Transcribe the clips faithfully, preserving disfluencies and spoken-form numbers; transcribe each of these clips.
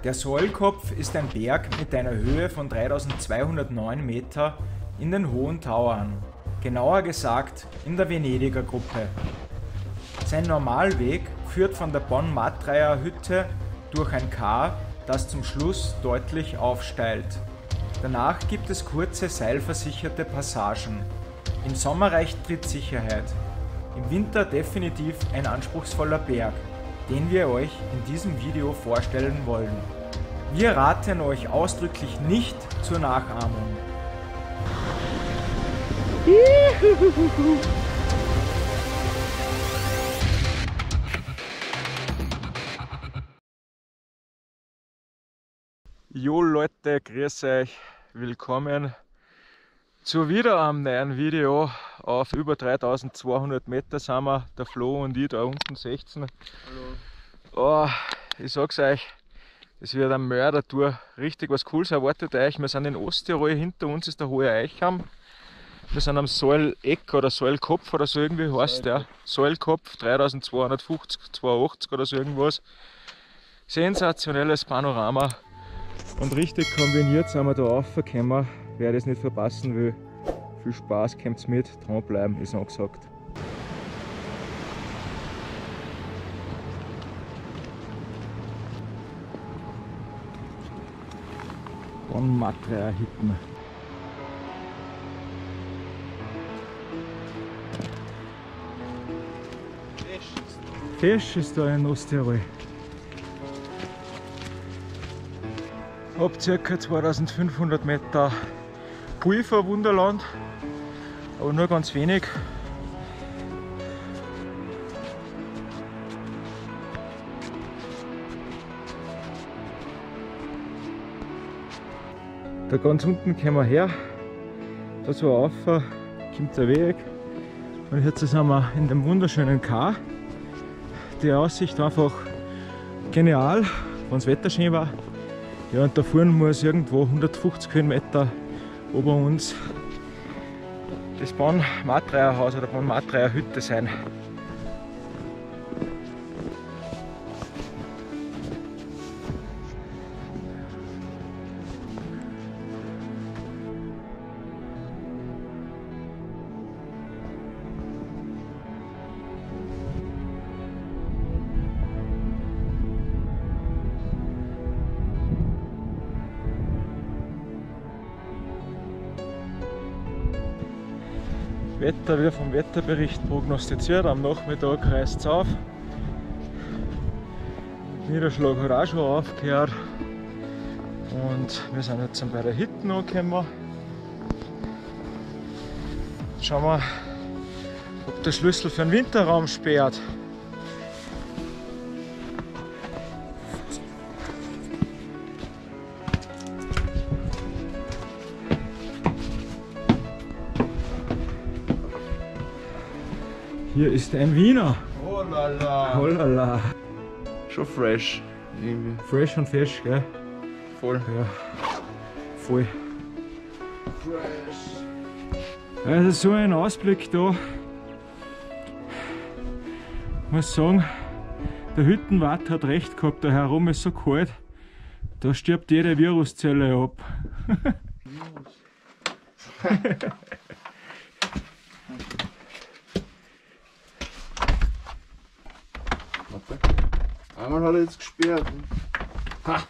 Der Säulkopf ist ein Berg mit einer Höhe von dreitausendzweihundertneun Meter in den Hohen Tauern, genauer gesagt in der Venediger Gruppe. Sein Normalweg führt von der Bonmatreia Hütte durch ein Kar, das zum Schluss deutlich aufsteilt. Danach gibt es kurze seilversicherte Passagen. Im Sommer reicht Trittsicherheit, im Winter definitiv ein anspruchsvoller Berg, den wir euch in diesem Video vorstellen wollen. Wir raten euch ausdrücklich nicht zur Nachahmung. Jo Leute, grüß euch, willkommen zu wieder einem neuen Video. Auf über dreitausendzweihundert Meter sind wir, der Flo und ich, da unten sechzehn. Hallo. Oh, ich sag's euch, es wird eine Mördertour, richtig was Cooles erwartet euch. Wir sind in Osttirol, hinter uns ist der Hohe Eicham. Wir sind am Säuleck oder Säulkopf oder so irgendwie heißt der. Säulkopf, dreitausendzweihundertfünfzig, zweihundertachtzig oder so irgendwas. Sensationelles Panorama. Und richtig kombiniert sind wir da raufgekommen. Wer das nicht verpassen will, viel Spaß, kommt's mit, dranbleiben ist angesagt. Bonmatreia Hütten. Fisch ist da in Osttirol. Ab ca. zweitausendfünfhundert Meter Pulverwunderland, aber nur ganz wenig. Da ganz unten kommen wir her, da so rauf kommt der Weg und jetzt sind wir in dem wunderschönen Kar. Die Aussicht einfach genial, wenn das Wetter schön war. Ja, und da vorne muss irgendwo hundertfünfzig Höhenmeter ober uns das Bonmatreia Haus oder Bonmatreia Hütte sein. Wetter wird vom Wetterbericht prognostiziert, am Nachmittag reißt es auf. Niederschlag hat auch schon aufgehört und wir sind jetzt bei der Hütte angekommen. Schauen wir, ob der Schlüssel für den Winterraum sperrt. Hier ist ein Wiener. Oh la la. Oh la la. Schon fresh. Irgendwie. Fresh und fesch, gell? Voll. Ja. Voll. Fresh. Also so ein Ausblick da. Ich muss sagen, der Hüttenwart hat recht gehabt, da herum ist so kalt. Da stirbt jede Viruszelle ab. Einmal hat er jetzt gesperrt. Ha!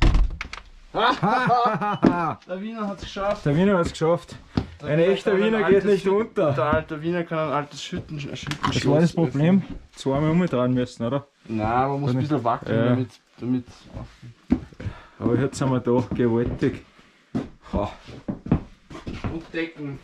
Ha! Der Wiener hat es geschafft. Der Wiener hat es geschafft. Der Ein Wiener echter kann ein Wiener geht altes nicht Hütten- unter. Der alte Wiener kann ein altes Schütten, Schüttenschloss Das war das Problem. öffnen. Zweimal umdrehen müssen, oder? Nein, man muss ein bisschen wackeln, Ja. damit, damit. Aber jetzt sind wir da gewaltig. Ha. Und Decken.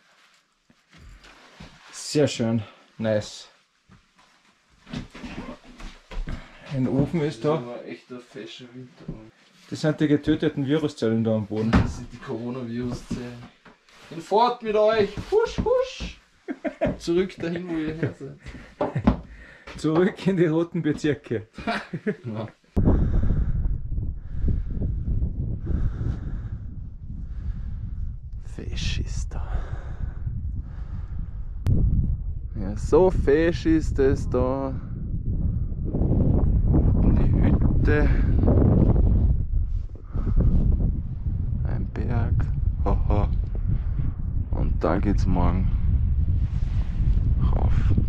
Sehr schön. Nice. Ein Ofen ist da. Das war echt ein fescher Winter. Das sind die getöteten Viruszellen da am Boden. Das sind die Coronavirus-Zellen. Hinfort mit euch! Husch, husch! Zurück dahin, wo ihr her seid. Zurück in die roten Bezirke. Ja. Fisch ist da. Ja, so fesch ist es da. Und die Hütte. Tal geht's morgen rauf.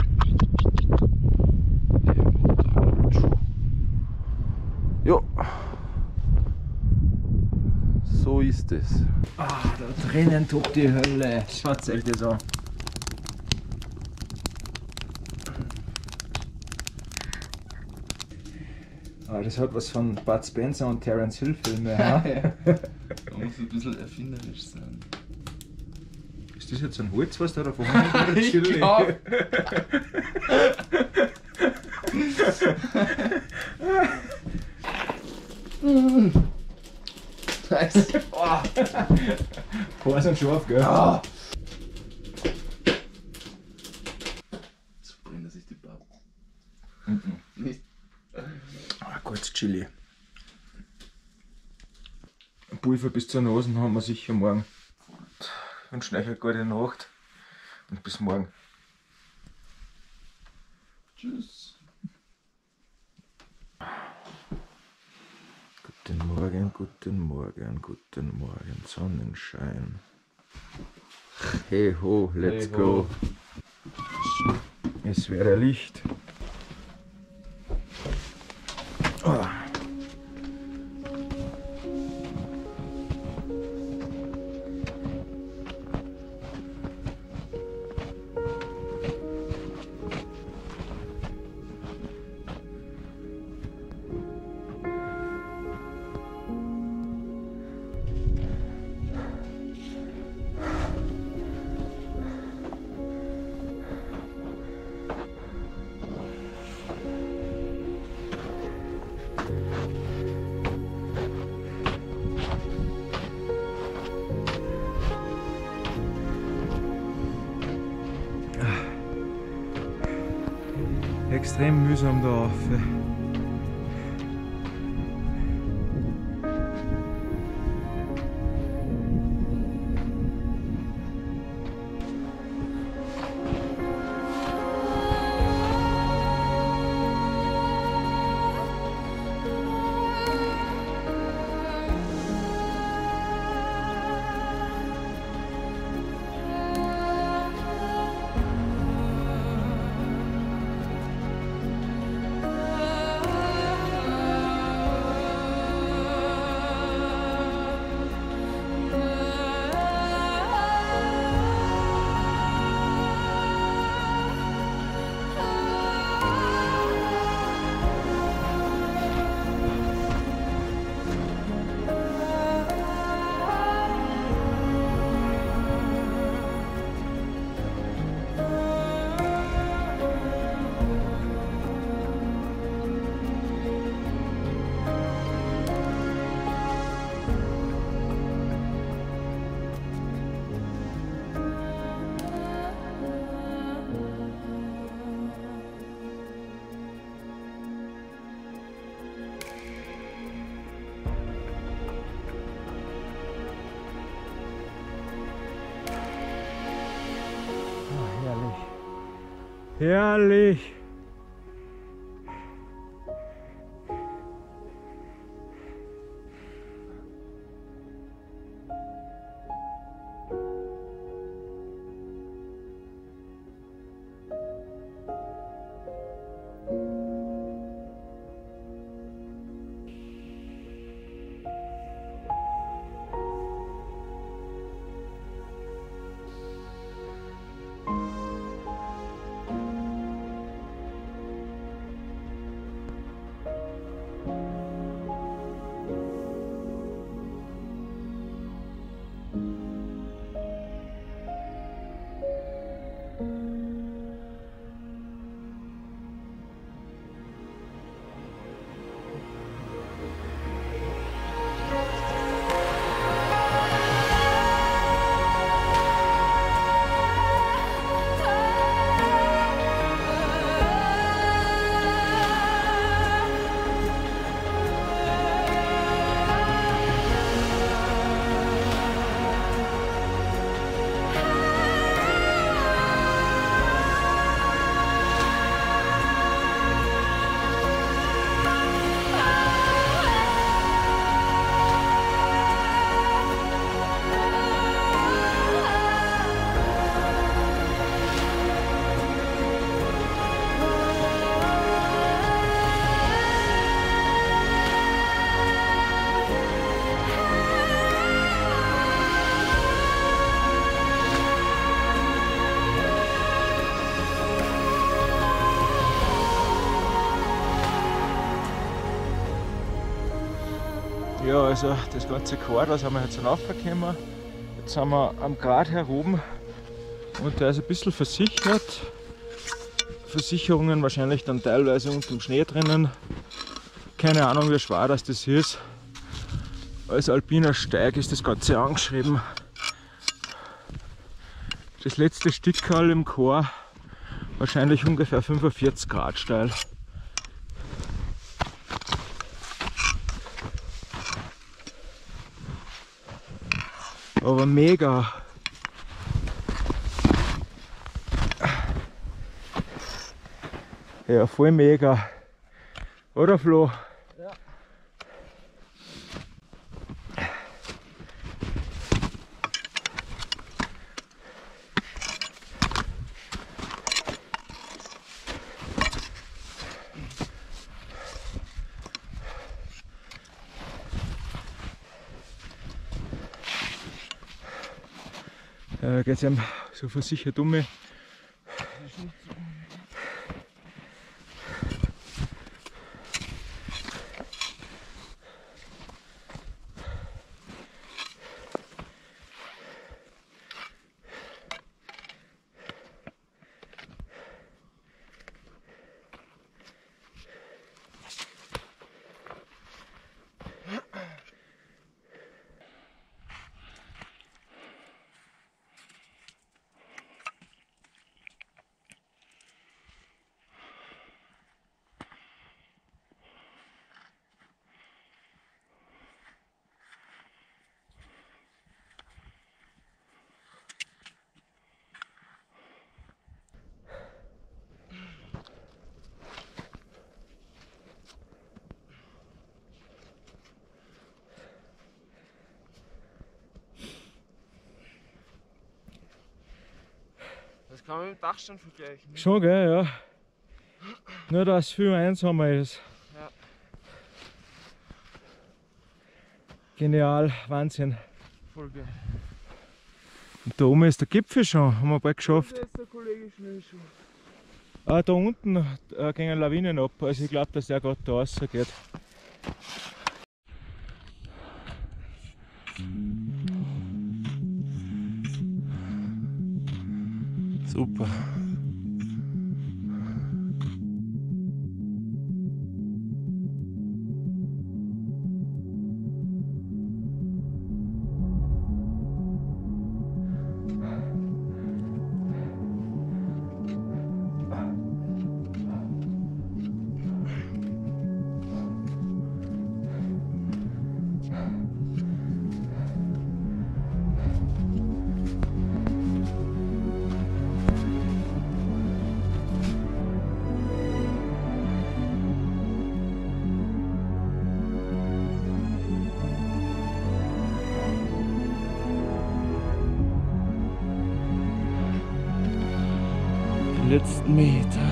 Jo. So ist es. Ah, da drinnen tobt die Hölle. Schaut euch das an. Ah, das hat was von Bud Spencer und Terence Hill Filme. Ja? Da muss ein bisschen erfinderisch sein. Ist das jetzt ein Holz, was da da vorne oder Chili? Ich glaub. Nice. Oh. Boah, sind scharf, gell? Ah. So brennt sich die Bar. Mhm. Nicht. Ah, kurz Chili. Pulver bis zur Nase haben wir sicher morgen. Ich wünsche euch eine gute Nacht und bis morgen. Tschüss. Guten Morgen, guten Morgen, guten Morgen, Sonnenschein. Hey ho, let's Hey ho. go. Es wäre Licht. Oh. Extrem mühsam da rauf. Herrlich! Ja, also das ganze Quad, da sind wir jetzt raufgekommen. Jetzt sind wir am Grat her oben und der ist ein bisschen versichert. Versicherungen wahrscheinlich dann teilweise unter dem Schnee drinnen. Keine Ahnung, wie schwer das, das ist. Als alpiner Steig ist das Ganze angeschrieben. Das letzte Stückerl im Chor, wahrscheinlich ungefähr fünfundvierzig Grad steil. Aber mega. Ja, voll mega. Oder Flo? Ja. Ja, geht's ihm so versichert um mich. Das kann man mit dem Dachstand vergleichen. Ne? Schon, gell, ja. Nur, dass es viel einsamer ist. Ja. Genial, Wahnsinn. Voll geil. Und da oben ist der Gipfel schon, haben wir bald geschafft. Da ist der Kollege schnell schon. Ah, da unten äh, gehen Lawinen ab, also ich glaube, dass der gerade da raus geht. Super. Die letzten Meter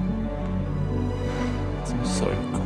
zum Säulkopf.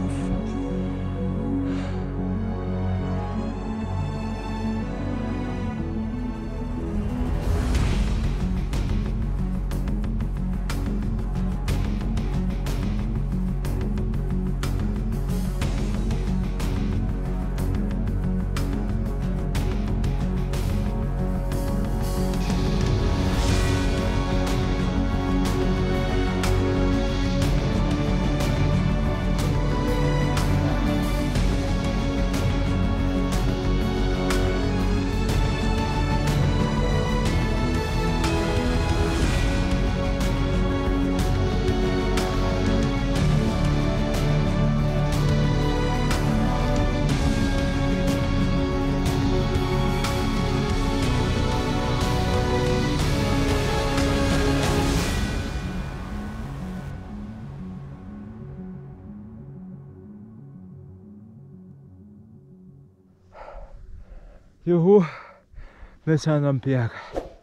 Juhu, wir sind am Berg.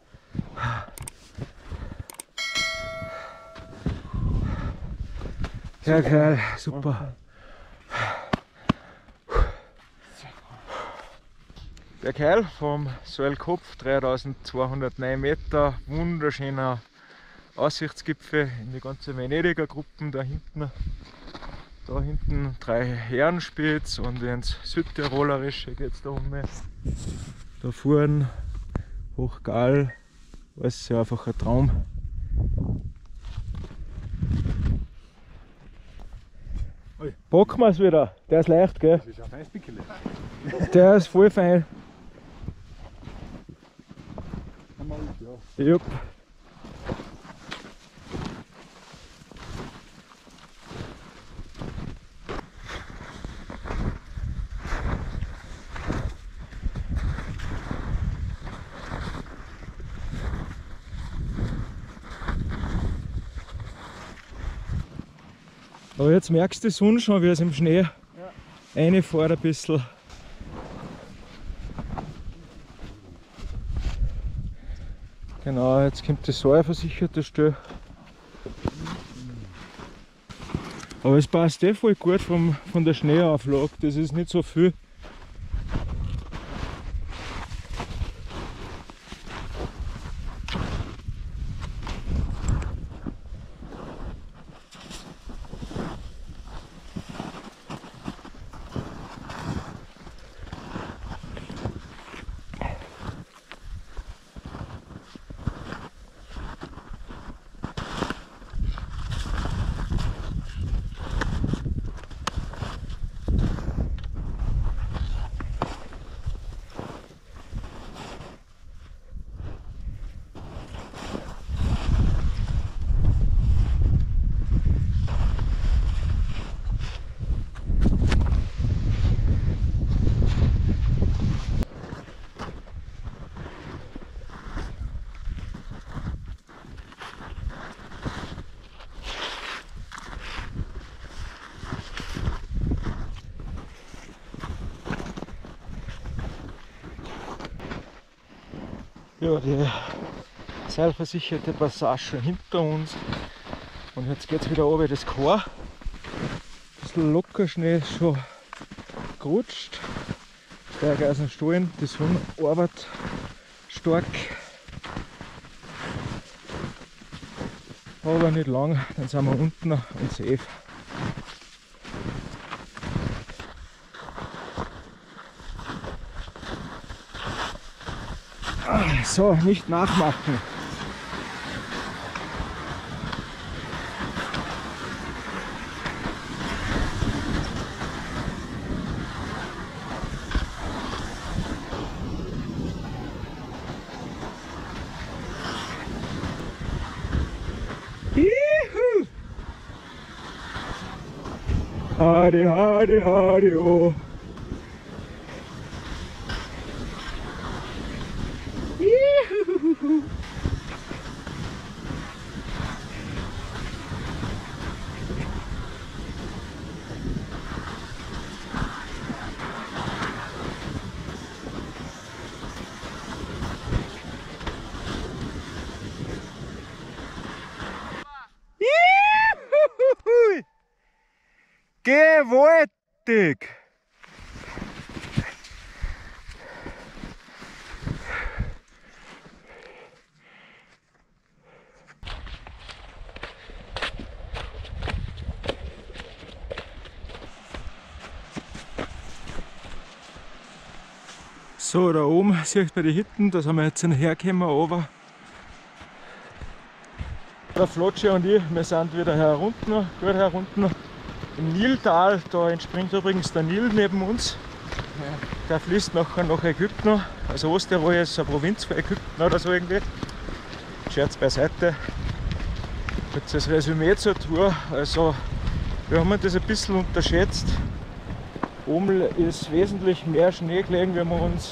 Ja, geil, super. Der Keil vom Säulkopf, dreitausendzweihundertneun Meter, wunderschöner Aussichtsgipfel in die ganze Venediger Gruppen da hinten. Da hinten drei Herrenspitz und ins Südtirolerische geht es da um. Da vorne Hochgall, alles ja einfach ein Traum. Packen wir es wieder, der ist leicht, gell? Das ist ein feines Pickel. Der ist voll fein. Ja. Jupp. Aber jetzt merkst du die Sonne schon, wie es im Schnee ja. reinfährt ein bisschen. Genau, jetzt kommt das säureversicherte Stelle. Aber es passt eh voll gut vom, von der Schneeauflage, das ist nicht so viel. Ja, die seilversicherte Passage schon hinter uns und jetzt geht es wieder runter das Chor. Ein bisschen locker Schnee ist schon gerutscht. Steige aus dem Stollen, die Sonne arbeitet stark. Aber nicht lang, dann sind wir unten und safe. So, nicht nachmachen. Juhu! Hadi, hadi, hadi, oh. Gewaltig! So, da oben sieht man die Hütten, da sind wir jetzt hergekommen, aber der Flotsche und ich, wir sind wieder herunten, gut herunten im Niltal. Da entspringt übrigens der Nil neben uns. Der fließt nachher nach Ägypten, also Osttirol ist eine Provinz von Ägypten oder so irgendwie. Scherz beiseite. Jetzt das Resümee zur Tour, also wir haben das ein bisschen unterschätzt. Oben ist wesentlich mehr Schnee gelegen, wie wir uns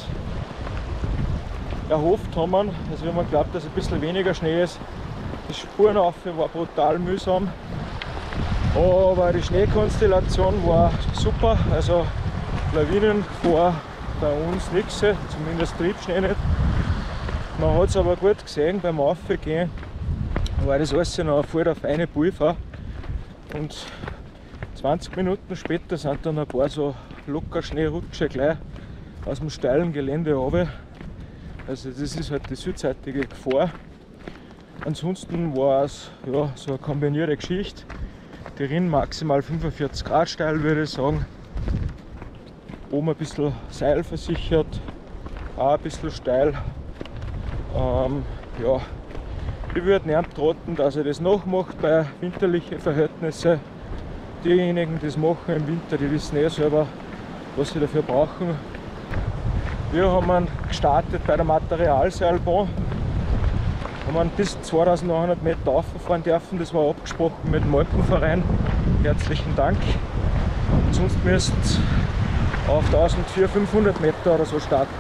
erhofft haben. Also wir haben geglaubt, dass ein bisschen weniger Schnee ist. Die Spurenaufe war brutal mühsam, aber die Schneekonstellation war super. Also Lawinengefahr bei uns nichts, zumindest Triebschnee nicht. Man hat es aber gut gesehen beim Aufgehen, war das alles noch voll der feine Pulver. Und zwanzig Minuten später sind dann ein paar so locker Schneerutsche gleich aus dem steilen Gelände runter. Also das ist halt die südseitige Gefahr. Ansonsten war es ja, so eine kombinierte Geschichte. Die Rinn maximal fünfundvierzig Grad steil, würde ich sagen. Oben ein bisschen Seil versichert, auch ein bisschen steil. Ähm, ja, ich würde nicht raten, dass ich das nachmache bei winterlichen Verhältnissen. Diejenigen, die es machen im Winter, die wissen eh selber, was sie dafür brauchen. Wir haben gestartet bei der Materialseilbahn. Wir haben bis zweitausendneunhundert Meter auffahren dürfen, das war abgesprochen mit dem Alpenverein. Herzlichen Dank. Und sonst müsst ihr auf eintausendvierhundertfünfhundert Meter oder so starten.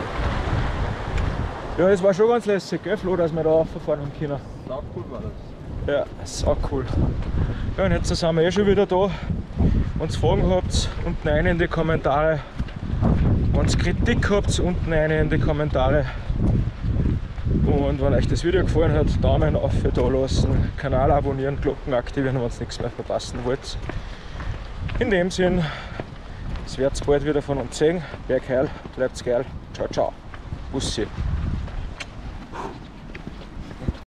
Ja, es war schon ganz lässig, gell, Flo, dass wir da auffahren haben können. Sau cool war das. Ja, sau cool. Ja, und jetzt sind wir eh schon wieder da. Wenn ihr Fragen habt, unten rein in die Kommentare. Wenn ihr Kritik habt, unten rein in die Kommentare. Und wenn euch das Video gefallen hat, Daumen auf da lassen, Kanal abonnieren, Glocken aktivieren, wenn ihr nichts mehr verpassen wollt. In dem Sinn, es wird bald wieder von uns sehen. Bergheil, bleibt's geil. Ciao, ciao. Bussi.